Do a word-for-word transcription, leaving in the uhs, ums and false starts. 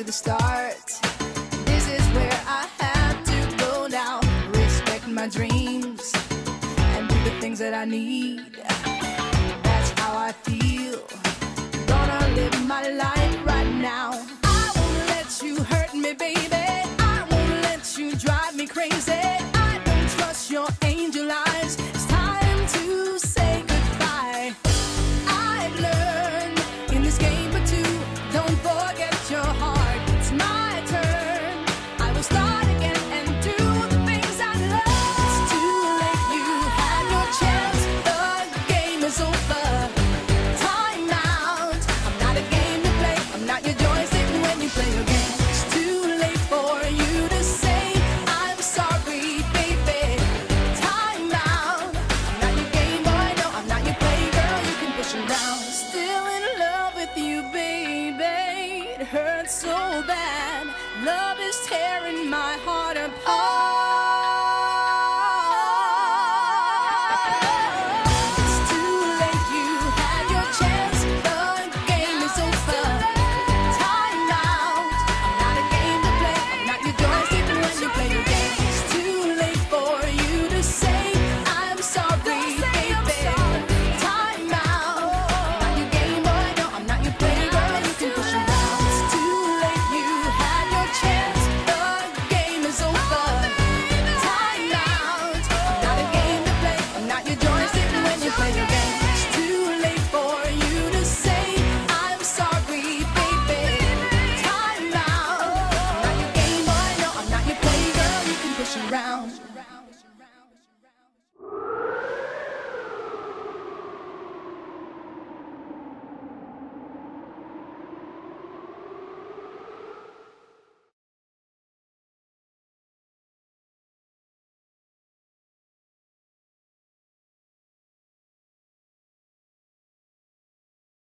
to the start. This is where I have to go now. Respect my dreams and do the things that I need. That's how I feel. Gonna live my life right now. I won't let you hurt me, baby. I won't let you drive me crazy. I don't trust your angel eyes. It's time to say goodbye. I've learned in this game but two, don't forget your heart. It's my turn. I will start again and do the things I love. It's too late, you had your chance. The game is over. Time out. I'm not a game to play. I'm not your joystick when you play your game. It's too late for you to say I'm sorry, baby. Time out. I'm not your game boy, no, I'm not your playgirl. You can push around. Still in love with you, baby. It hurts so bad. Love is tearing my heart apart.